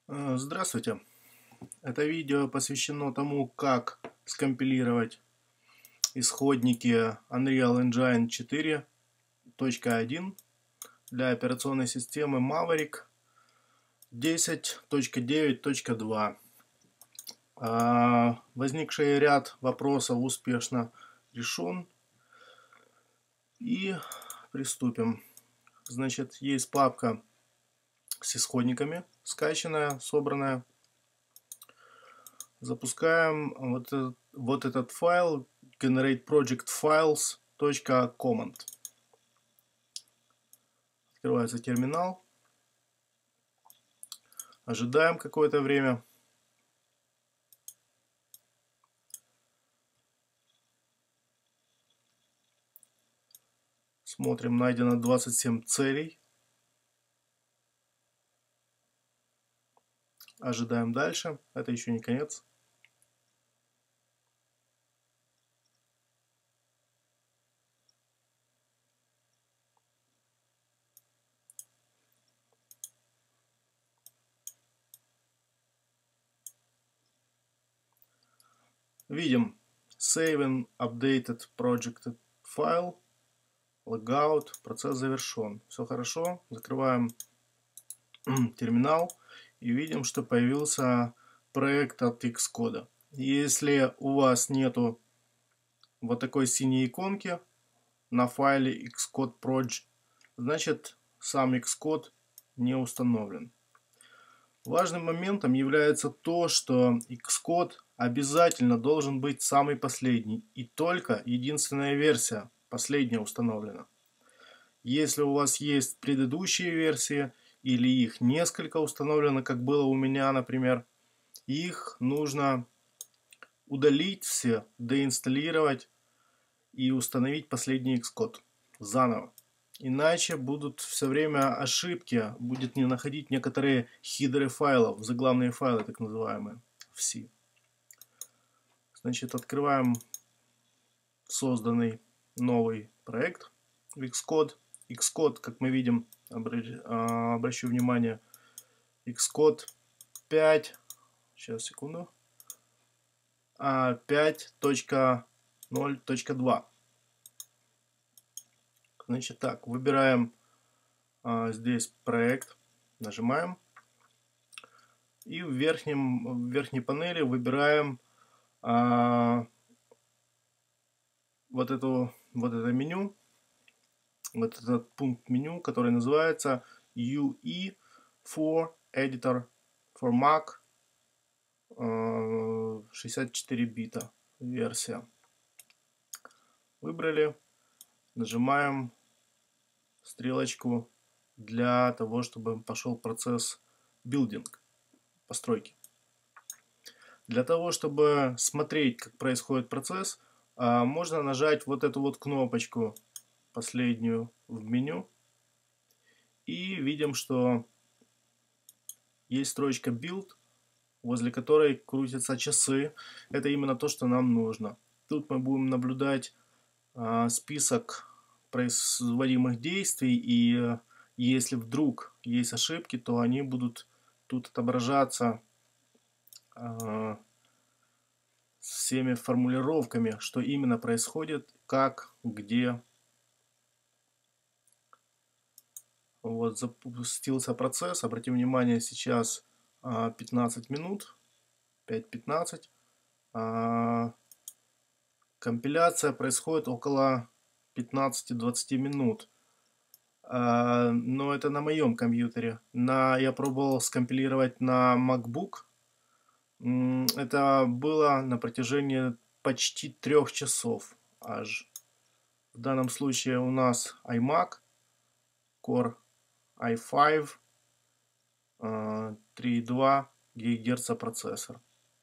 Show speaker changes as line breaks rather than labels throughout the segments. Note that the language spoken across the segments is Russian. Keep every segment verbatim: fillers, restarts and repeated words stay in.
Э, Здравствуйте. Это видео посвящено тому, как скомпилировать исходники Unreal Engine четыре точка один для операционной системы Maverick десять точка девять точка два. А, Возникший ряд вопросов успешно решен. И приступим. Значит, есть папка с исходниками, скачанная, собранная. Запускаем вот этот, вот этот файл generate project files.command. Открывается терминал. Ожидаем какое-то время. Смотрим, найдено двадцать семь целей. Ожидаем дальше. Это еще не конец. Видим Save and Updated Project File. Logout. Процесс завершен. Все хорошо. Закрываем терминал. И видим, что появился проект от Xcode. Если у вас нету вот такой синей иконки на файле Xcode Proj, значит сам Xcode не установлен. Важным моментом является то, что Xcode обязательно должен быть самый последний, и только единственная версия, последняя, установлена. Если у вас есть предыдущие версии, или их несколько установлено, как было у меня, например, их нужно удалить все, деинсталлировать и установить последний Xcode заново. Иначе будут все время ошибки, будет не находить некоторые хидеры файлов, заглавные файлы, так называемые, в C. Значит, открываем созданный новый проект в Xcode. Xcode, как мы видим, обращу внимание, Xcode пять, сейчас, секунду, пять точка ноль точка два. Значит так, выбираем а, здесь проект, нажимаем, и в, верхнем, в верхней панели выбираем а, вот, эту, вот это меню, вот этот пункт меню, который называется ю и for Editor for Mac а, шестьдесят четыре бита версия. Выбрали, нажимаем стрелочку для того, чтобы пошел процесс билдинг, постройки. Для того, чтобы смотреть, как происходит процесс, можно нажать вот эту вот кнопочку, последнюю в меню, и видим, что есть строчка build, возле которой крутятся часы. Это именно то, что нам нужно. Тут мы будем наблюдать список производимых действий, и если вдруг есть ошибки, то они будут тут отображаться э, всеми формулировками, что именно происходит, как, где. Вот запустился процесс. Обратим внимание, сейчас э, пятнадцать минут, пять пятнадцать. Э, компиляция происходит около пятнадцати-двадцати минут. Но это на моем компьютере. На, я пробовал скомпилировать на MacBook. Это было на протяжении почти трех часов аж. В данном случае у нас iMac, Core ай пять, три и два ГГц процессор.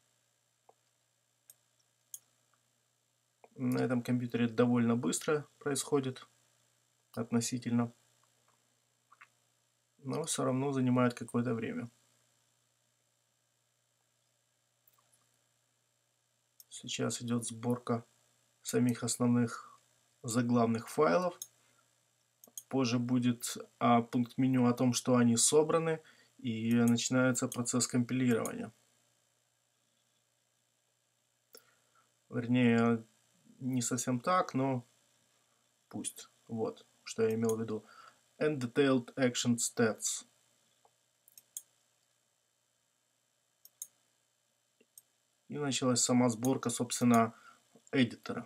На этом компьютере довольно быстро происходит относительно, но все равно занимает какое-то время. Сейчас идет сборка самих основных заглавных файлов. Позже будет а, пункт меню о том, что они собраны. и начинается процесс компилирования. Вернее, не совсем так, но пусть. Вот, что я имел в виду. And detailed action stats. И началась сама сборка, собственно, эдитора.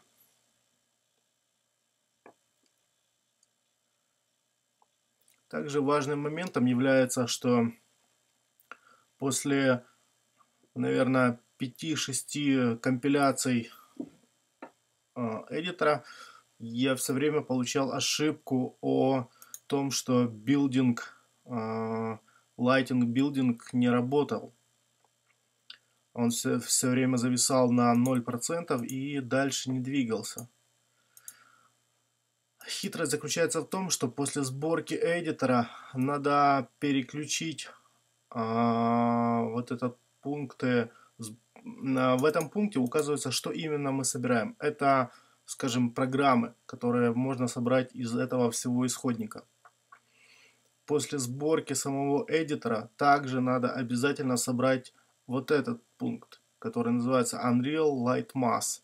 Также важным моментом является, что после, наверное, пяти-шести компиляций э, эдитора я все время получал ошибку о том, что билдинг, э, lighting building не работал. Он все, все время зависал на ноль процентов и дальше не двигался. Хитрость заключается в том, что после сборки эдитора надо переключить а, вот этот пункты. В этом пункте указывается, что именно мы собираем. Это, скажем, программы, которые можно собрать из этого всего исходника. После сборки самого эдитора также надо обязательно собрать вот этот пункт, который называется Unreal Light Mass.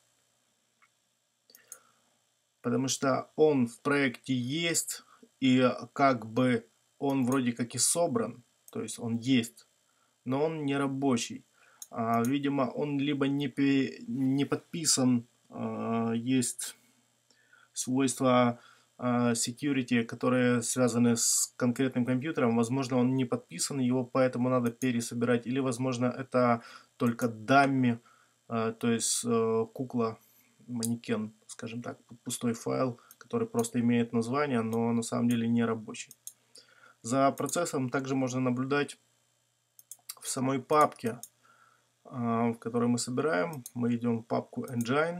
Потому что он в проекте есть, и как бы он вроде как и собран, то есть он есть, но он не рабочий. А, видимо, он либо не, не подписан, а, есть свойства а, security, которые связаны с конкретным компьютером. Возможно, он не подписан, его поэтому надо пересобирать. Или, возможно, это только дамми, а, то есть а, кукла, манекен, скажем так, пустой файл, который просто имеет название, но на самом деле не рабочий. За процессом также можно наблюдать в самой папке, в которой мы собираем. Мы идем в папку Engine.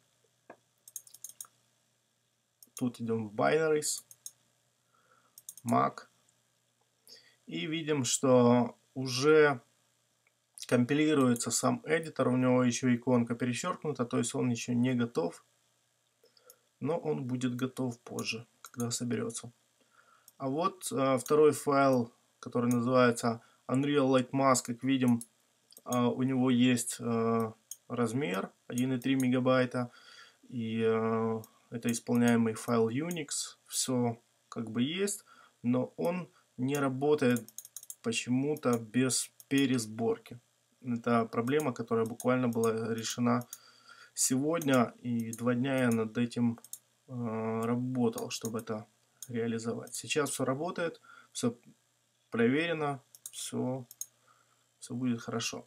Тут идем в Binaries, Mac. И видим, что уже компилируется сам эдитор. У него еще иконка перечеркнута, то есть он еще не готов. Но он будет готов позже, когда соберется. А вот а, второй файл, который называется Unreal Light Mass, как видим, а, у него есть а, размер один и три мегабайта, и а, это исполняемый файл Unix, все как бы есть, но он не работает почему-то без пересборки. Это проблема, которая буквально была решена сегодня, и два дня я над этим э, работал, чтобы это реализовать. Сейчас все работает, все проверено, все, все будет хорошо.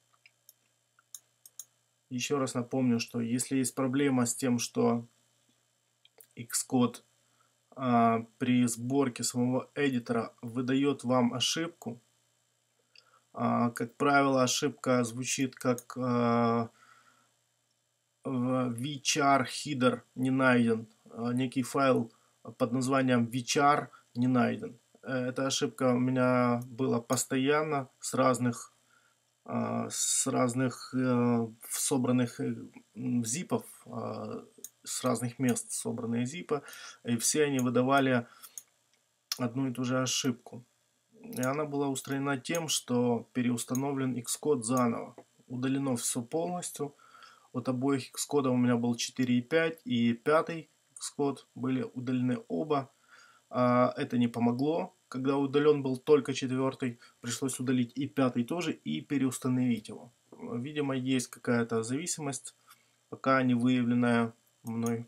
Еще раз напомню, что если есть проблема с тем, что Xcode а, при сборке самого эдитора выдает вам ошибку, а, как правило, ошибка звучит как а, vchar header не найден, а, некий файл под названием vchar не найден. Эта ошибка у меня была постоянно с разных а, с разных э, собранных зипов, а, с разных мест собранные зипы, и все они выдавали одну и ту же ошибку. И она была устранена тем, что переустановлен Xcode заново. Удалено все полностью. От обоих Xcode у меня был четыре и пять, и пятый Xcode были удалены оба. А это не помогло. Когда удален был только четвертый, пришлось удалить и пятый тоже, и переустановить его. Видимо, есть какая-то зависимость, пока не выявленная мной.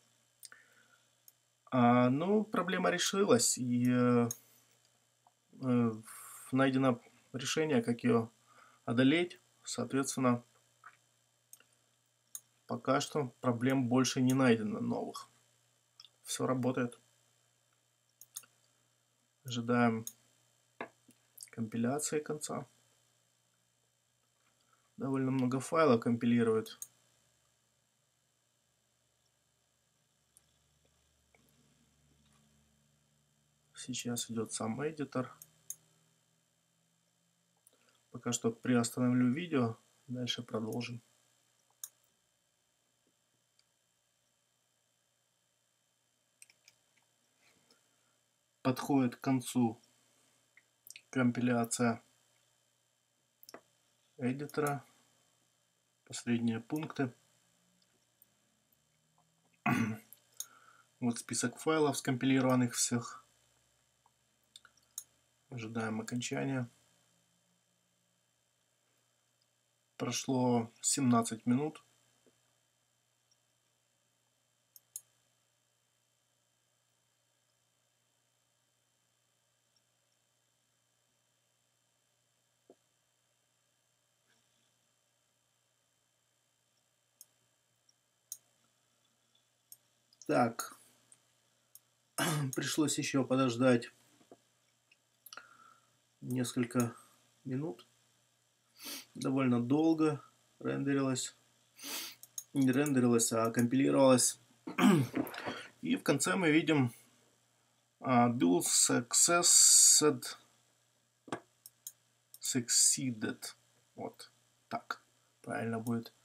А, ну, проблема решилась, и э, э, найдено решение, как ее одолеть. Соответственно, пока что проблем больше не найдено новых. Все работает. Ожидаем компиляции конца. Довольно много файлов компилирует. Сейчас идет сам эдитор. Пока что приостановлю видео. Дальше продолжим. Подходит к концу компиляция эдитора, последние пункты. Вот список файлов скомпилированных всех. Ожидаем окончания. Прошло семнадцать минут. Так, пришлось еще подождать несколько минут. Довольно долго рендерилось. Не рендерилось, а компилировалось. И в конце мы видим uh, build successed, succeeded. Вот так правильно будет.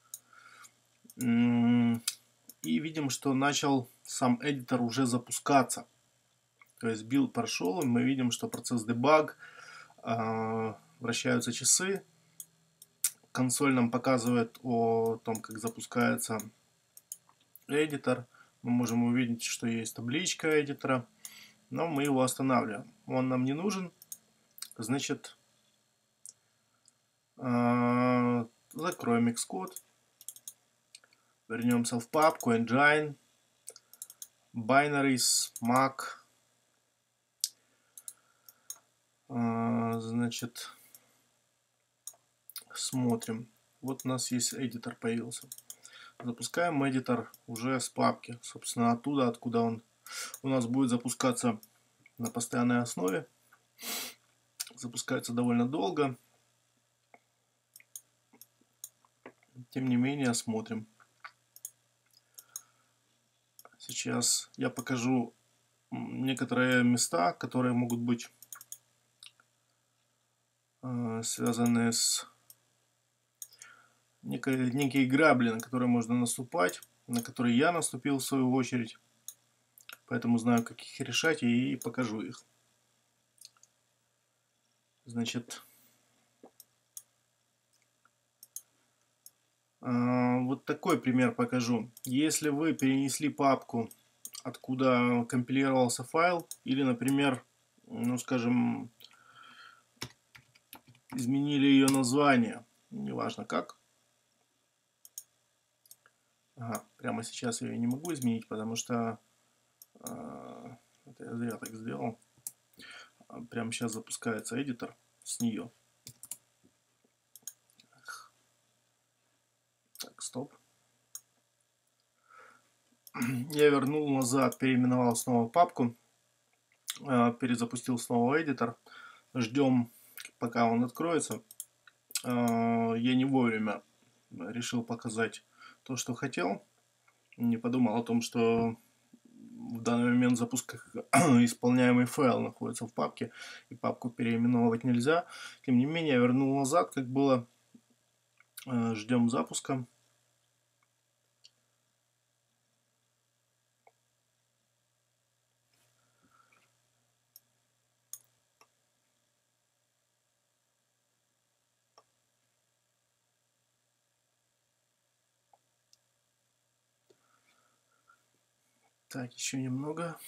И видим, что начал сам эдитор уже запускаться. То есть билд прошел, и мы видим, что процесс дебаг, э, вращаются часы. Консоль нам показывает о том, как запускается эдитор. Мы можем увидеть, что есть табличка эдитора, но мы его останавливаем. Он нам не нужен, значит, э, закроем Xcode. Вернемся в папку Engine, Binaries, Mac. Значит, смотрим. Вот у нас есть эдитор появился. Запускаем эдитор уже с папки. Собственно, оттуда, откуда он у нас будет запускаться на постоянной основе. Запускается довольно долго. Тем не менее, смотрим. Сейчас я покажу некоторые места, которые могут быть э, связаны с некой, некие грабли, на которые можно наступать, на которые я наступил в свою очередь. Поэтому знаю, как их решать, и покажу их. Значит, вот такой пример покажу. Если вы перенесли папку, откуда компилировался файл, или, например, ну, скажем, изменили ее название, неважно как. Ага, прямо сейчас я ее не могу изменить, потому что э, это я зря так сделал. Прямо сейчас запускается эдитор с нее. Так, стоп. Я вернул назад, переименовал снова папку, перезапустил снова эдитор. Ждем, пока он откроется. Я не вовремя решил показать то, что хотел. Не подумал о том, что в данный момент запуска исполняемый файл находится в папке, и папку переименовывать нельзя. Тем не менее, я вернул назад, как было. Ждем запуска. Так, еще немного.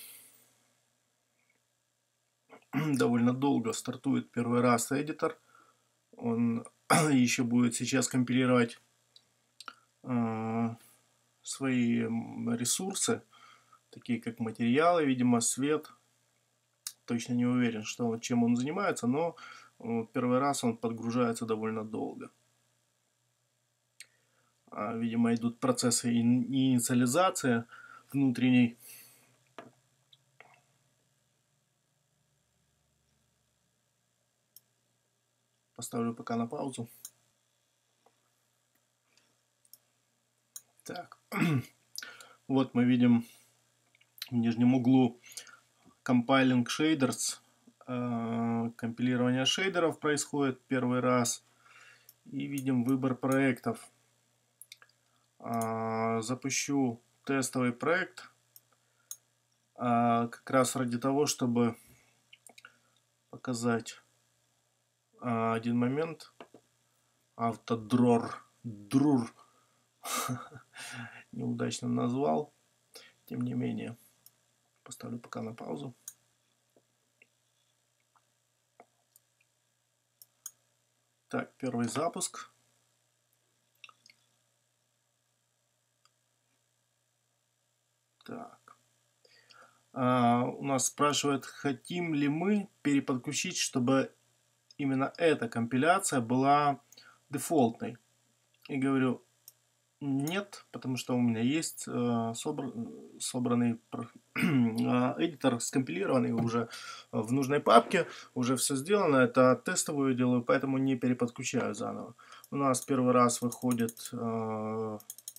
Довольно долго стартует первый раз эдитор. Он еще будет сейчас компилировать э, свои ресурсы, такие как материалы, видимо, свет. Точно не уверен, что, чем он занимается, но э, первый раз он подгружается довольно долго. А, видимо, идут процессы инициализации внутренней. Поставлю пока на паузу. Так, вот мы видим в нижнем углу Compiling Shaders. Компилирование шейдеров происходит первый раз. И видим выбор проектов. Запущу тестовый проект. Как раз ради того, чтобы показать А, один момент. Автодрор. Друр. Неудачно назвал. Тем не менее. Поставлю пока на паузу. Так, первый запуск. Так. А, у нас спрашивают, хотим ли мы переподключить, чтобы именно эта компиляция была дефолтной. И говорю, нет, потому что у меня есть э, собр... собранный эдитор, скомпилированный уже в нужной папке, уже все сделано, это тестовую делаю, поэтому не переподключаю заново. У нас первый раз выходит э,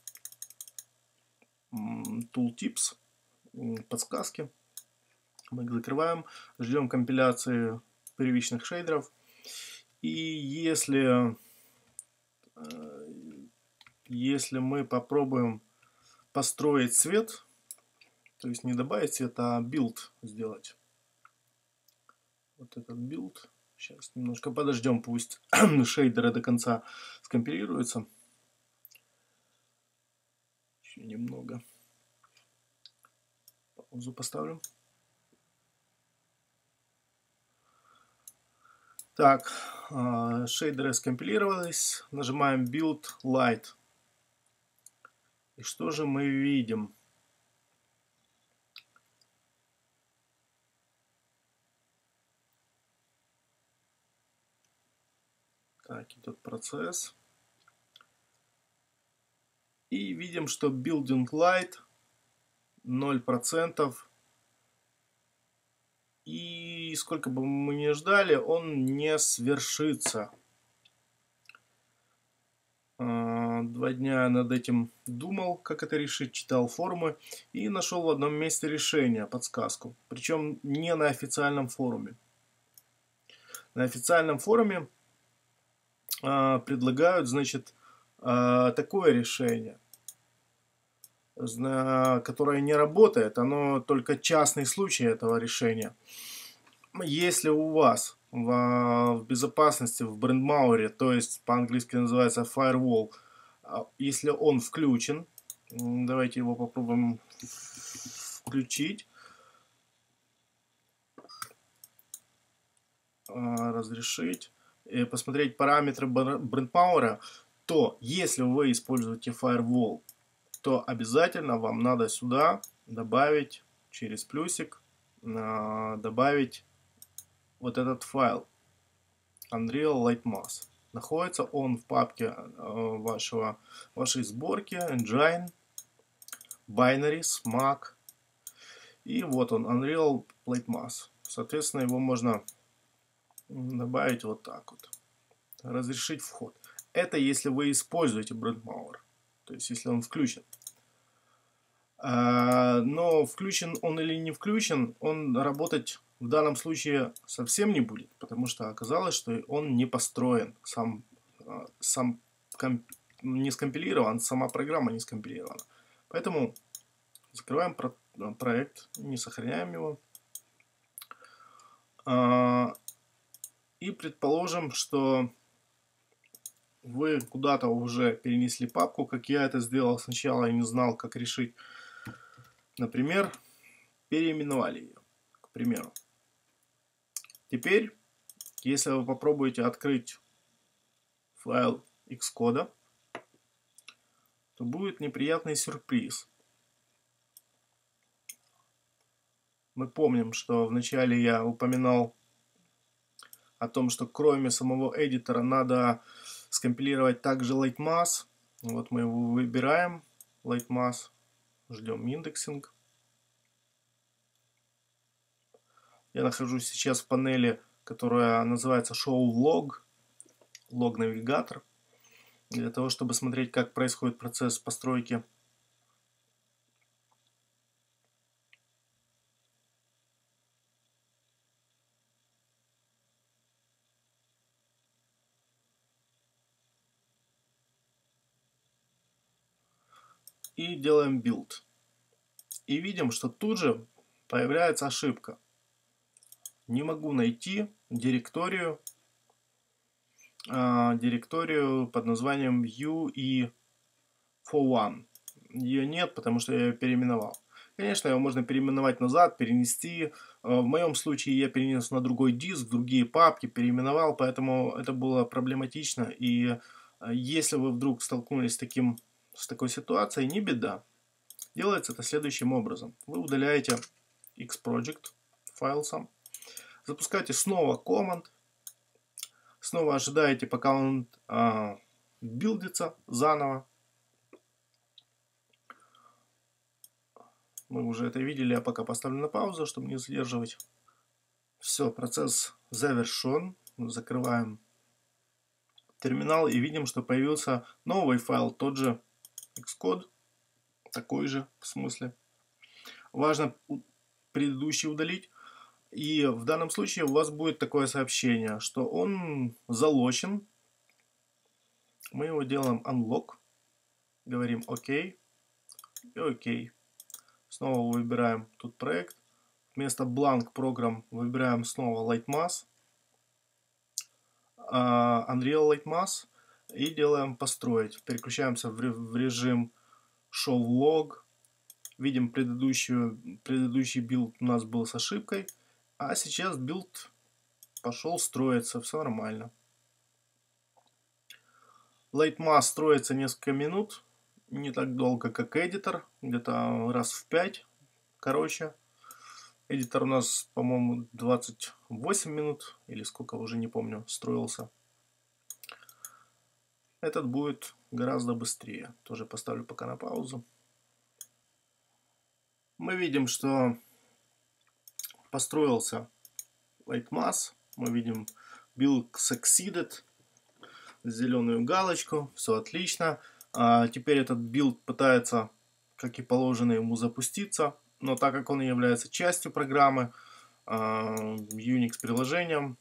tooltips, подсказки. Мы их закрываем, ждем компиляции первичных шейдеров. И если, если мы попробуем построить цвет, то есть не добавить цвет, а билд сделать. Вот этот билд. Сейчас немножко подождем, пусть шейдеры до конца скомпилируются. Еще немного. Паузу поставлю. Так, шейдеры скомпилировались. Нажимаем Build Light. И что же мы видим? Так, идет процесс. И видим, что Building Light ноль процентов. И сколько бы мы ни ждали, он не свершится. Два дня над этим думал, как это решить, читал форумы и нашел в одном месте решение, подсказку. Причем не на официальном форуме. На официальном форуме а, предлагают, значит, а, такое решение, которое не работает. Оно только частный случай этого решения. Если у вас в, в безопасности, в брендмауэре, то есть по-английски называется firewall, если он включен, давайте его попробуем включить, разрешить, и посмотреть параметры брендмауэра, то если вы используете firewall, то обязательно вам надо сюда добавить через плюсик, добавить вот этот файл Unreal Lightmass. Находится он в папке вашего, вашей сборки Engine, Binaries, Mac. И вот он, Unreal Lightmass. Соответственно, его можно добавить вот так вот. Разрешить вход. Это если вы используете brandmauer. То есть, если он включен. Но включен он или не включен, он работать в данном случае совсем не будет, потому что оказалось, что он не построен, сам, сам комп, не скомпилирован, сама программа не скомпилирована. Поэтому закрываем про, проект, не сохраняем его. И предположим, что вы куда-то уже перенесли папку, как я это сделал сначала, я не знал, как решить. Например, переименовали ее, к примеру. Теперь, если вы попробуете открыть файл Xcode, то будет неприятный сюрприз. Мы помним, что вначале я упоминал о том, что кроме самого эдитора надо скомпилировать также Lightmass. Вот мы его выбираем, Lightmass, ждем индексинг. Я нахожусь сейчас в панели, которая называется Show Log, лог-навигатор, для того, чтобы смотреть, как происходит процесс постройки. И делаем build. И видим, что тут же появляется ошибка. Не могу найти директорию э, директорию под названием view и фор один. Ее нет, потому что я ее переименовал. Конечно, его можно переименовать назад, перенести. В моем случае я перенес на другой диск, другие папки, переименовал, поэтому это было проблематично. И если вы вдруг столкнулись с, таким, с такой ситуацией, не беда. Делается это следующим образом. Вы удаляете Xproject файл сам, запускаете снова command, снова ожидаете, пока он а, билдится заново. Мы уже это видели, я пока поставлю на паузу, чтобы не задерживать. Все, процесс завершен. Закрываем терминал и видим, что появился новый файл, тот же Xcode, такой же в смысле. Важно предыдущий удалить. И в данном случае у вас будет такое сообщение, что он залочен. Мы его делаем unlock. Говорим ОК. И ОК. Снова выбираем тут проект. Вместо blank program выбираем снова Lightmass. Uh, Unreal Lightmass. И делаем построить. Переключаемся в, в режим show log. Видим предыдущую, предыдущий билд у нас был с ошибкой. А сейчас билд пошел строиться. Все нормально. Lightmass строится несколько минут. Не так долго, как эдитор. Где-то раз в пять. Короче. Эдитор у нас, по-моему, двадцать восемь минут. Или сколько, уже не помню, строился. Этот будет гораздо быстрее. Тоже поставлю пока на паузу. Мы видим, что построился Lightmass. Мы видим build succeeded. Зеленую галочку. Все отлично. А теперь этот билд пытается, как и положено, ему запуститься. Но так как он является частью программы, Unix приложением,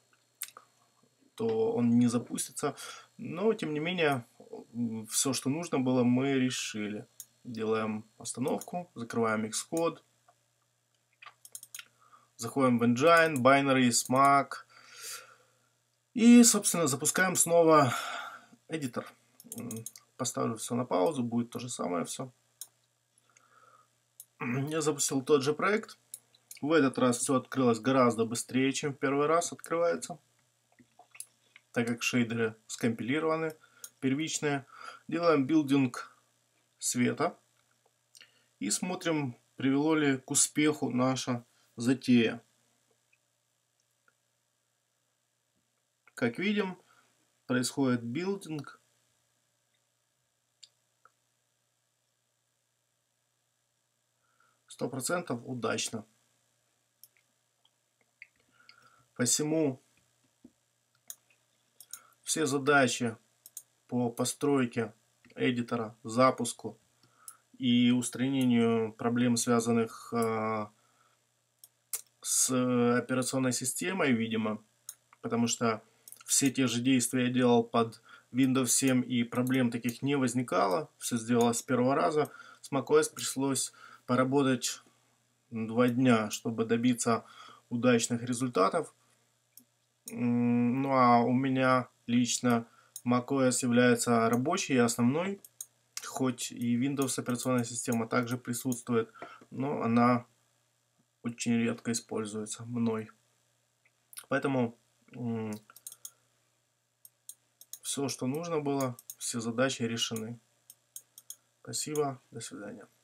то он не запустится. Но, тем не менее, все, что нужно было, мы решили. Делаем остановку, закрываем Xcode, заходим в Engine, Binary, Smack. И, собственно, запускаем снова эдитор. Поставлю все на паузу, будет то же самое все. Я запустил тот же проект. В этот раз все открылось гораздо быстрее, чем в первый раз открывается. Так как шейдеры скомпилированы, первичные. Делаем билдинг света. И смотрим, привело ли к успеху наша затея. Как видим, происходит билдинг. сто процентов удачно. Посему все задачи по постройке эдитора, запуску и устранению проблем, связанных э, с операционной системой, видимо, потому что все те же действия я делал под Windows семь и проблем таких не возникало, все сделалось с первого раза. С macOS пришлось поработать два дня, чтобы добиться удачных результатов. Ну а у меня лично macOS является рабочей и основной, хоть и Windows операционная система также присутствует, но она очень редко используется мной. Поэтому все, что нужно было, все задачи решены. Спасибо, до свидания.